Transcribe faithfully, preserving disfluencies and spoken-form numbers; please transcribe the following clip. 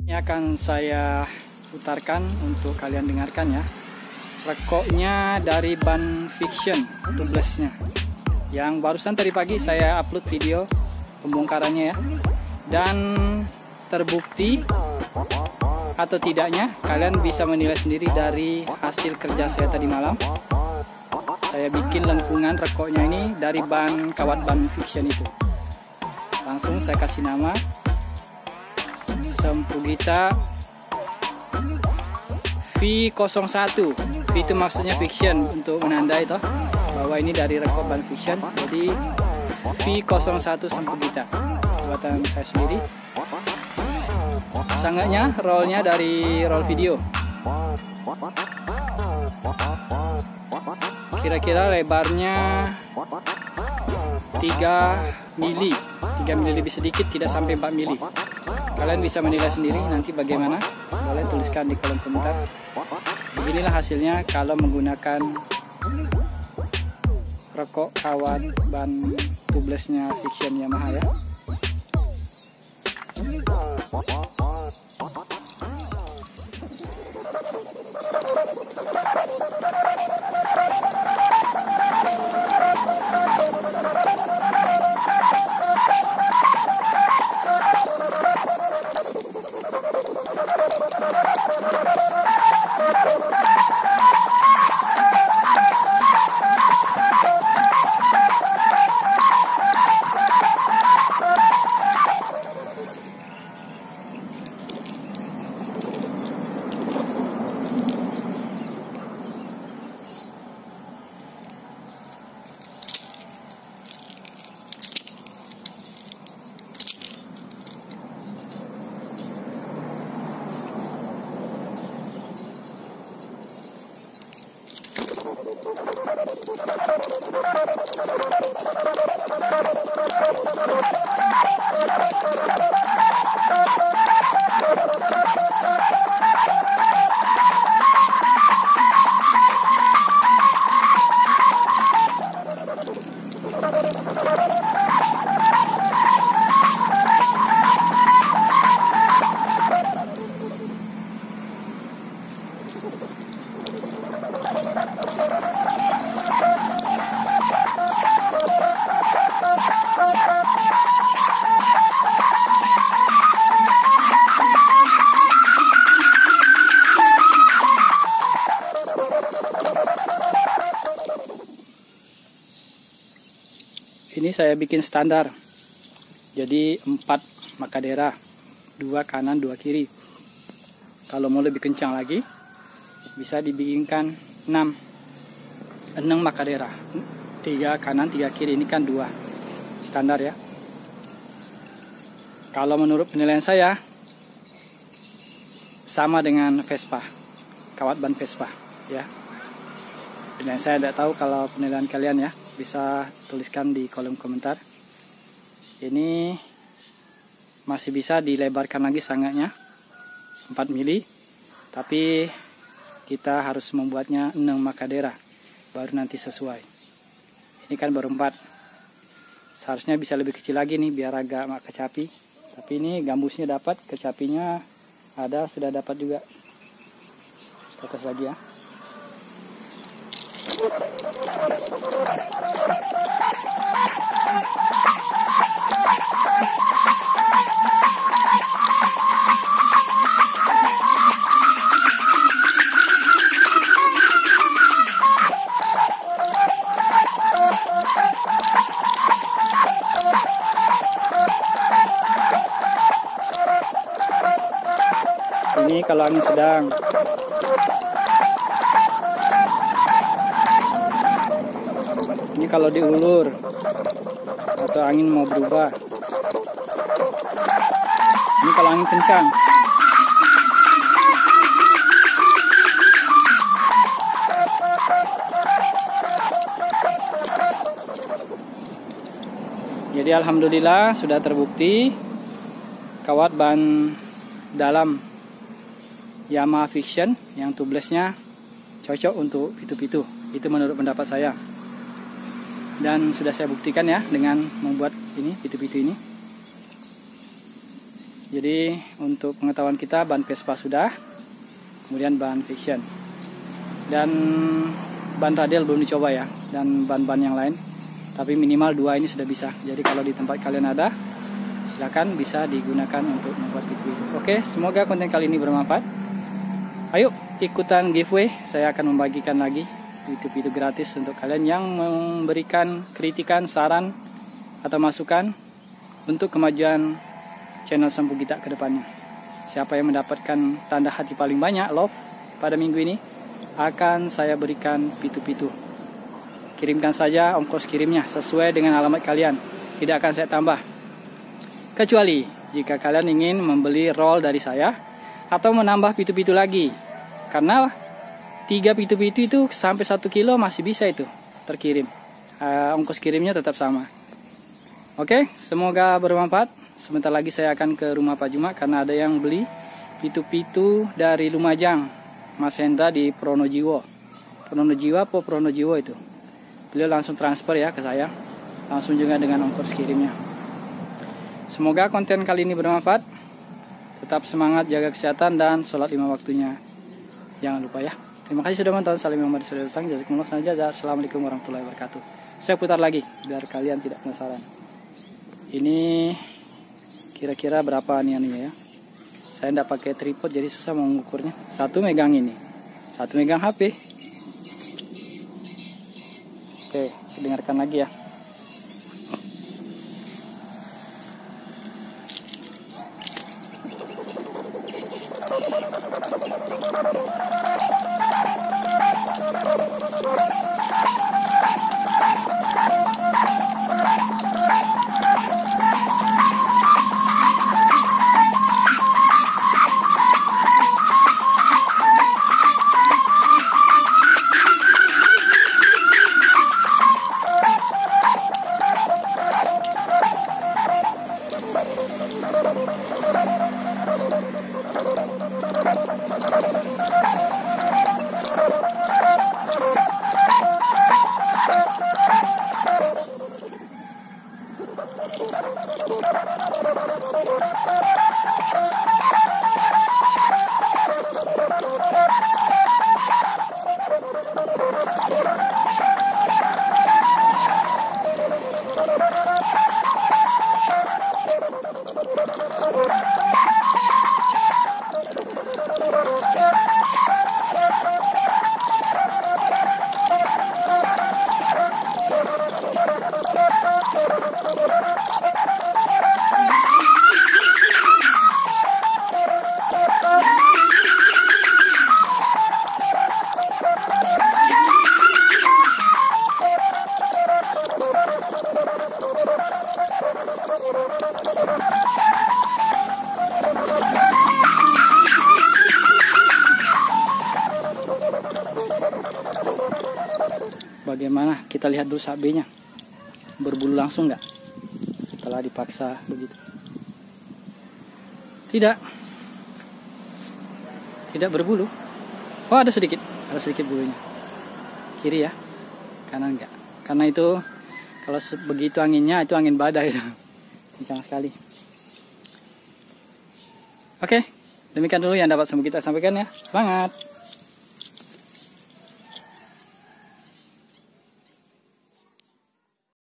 Ini akan saya putarkan untuk kalian dengarkan ya. Rekoknya dari ban Fiction tubelessnya, yang barusan tadi pagi saya upload video pembongkarannya ya. Dan terbukti atau tidaknya kalian bisa menilai sendiri dari hasil kerja saya tadi malam. Saya bikin lengkungan rekoknya ini dari ban kawat ban Fiction itu. Langsung saya kasih nama Sempugita V nol satu. V itu maksudnya Fiction, untuk menandai toh bahwa ini dari rekok ban Fiction. Jadi V nol satu Sempugita buatan saya sendiri. Sangatnya rollnya dari roll video. Kira-kira lebarnya tiga mili, tiga mili lebih sedikit, tidak sampai empat mili. Kalian bisa menilai sendiri nanti bagaimana, boleh tuliskan di kolom komentar. Beginilah hasilnya kalau menggunakan rekok kawat ban tubelessnya Fiction Yamaha ya. Ini saya bikin standar, jadi empat makadera, dua kanan dua kiri. Kalau mau lebih kencang lagi bisa dibikinkan enam enam makadera, tiga kanan tiga kiri. Ini kan dua standar ya. Kalau menurut penilaian saya sama dengan Vespa, kawat ban Vespa ya. Penilaian saya tidak tahu kalau penilaian kalian ya, bisa tuliskan di kolom komentar. Ini masih bisa dilebarkan lagi sangatnya empat mili, tapi kita harus membuatnya enam makadera baru nanti sesuai. Ini kan baru empat, seharusnya bisa lebih kecil lagi nih biar agak mak kecapi. Tapi ini gambusnya dapat, kecapinya ada, sudah dapat juga. Fokus lagi ya. Ini kalau angin sedang. Ini kalau diulur atau angin mau berubah. Ini kalau angin kencang. Jadi alhamdulillah sudah terbukti kawat ban dalam Yamaha Fiction yang tubelessnya cocok untuk pitu-pitu. Itu menurut pendapat saya. Dan sudah saya buktikan ya dengan membuat ini pitu-pitu ini. Jadi untuk pengetahuan kita, ban Vespa sudah, kemudian ban Fiction, dan ban radial belum dicoba ya, dan ban-ban yang lain. Tapi minimal dua ini sudah bisa. Jadi kalau di tempat kalian ada, silakan bisa digunakan untuk membuat video. Oke, semoga konten kali ini bermanfaat. Ayo ikutan giveaway. Saya akan membagikan lagi video-video gratis untuk kalian yang memberikan kritikan, saran, atau masukan untuk kemajuan channel Sempu Gita ke depannya. Siapa yang mendapatkan tanda hati paling banyak, love, pada minggu ini, akan saya berikan pitu-pitu. Kirimkan saja ongkos kirimnya sesuai dengan alamat kalian. Tidak akan saya tambah. Kecuali jika kalian ingin membeli roll dari saya atau menambah pitu-pitu lagi. Karena tiga pitu-pitu itu sampai satu kilo masih bisa itu terkirim. Uh, ongkos kirimnya tetap sama. Oke, semoga bermanfaat. Sebentar lagi saya akan ke rumah Pak Juma karena ada yang beli pitu-pitu dari Lumajang, Mas Hendra di Pronojiwo. Pronojiwo apa Pronojiwo itu? Beliau langsung transfer ya ke saya, langsung juga dengan ongkos kirimnya. Semoga konten kali ini bermanfaat. Tetap semangat, jaga kesehatan, dan sholat lima waktunya. Jangan lupa ya. Terima kasih sudah menonton. Salam yang sudah datang. Jazakumullah khairan. Assalamualaikum warahmatullahi wabarakatuh. Saya putar lagi biar kalian tidak penasaran. Ini kira-kira berapa nih anunya ya. Saya tidak pakai tripod jadi susah mau mengukurnya. Satu megang ini, satu megang H P. Oke, dengarkan lagi ya. Bagaimana? Kita lihat dulu sabenya. Berbulu langsung nggak? Setelah dipaksa begitu. Tidak. Tidak berbulu. Oh, ada sedikit. Ada sedikit bulunya. Kiri ya. Kanan nggak. Karena itu kalau begitu anginnya, itu angin badai itu. Kencang sekali. Oke. Demikian dulu yang dapat Sempu Gita sampaikan ya. Semangat.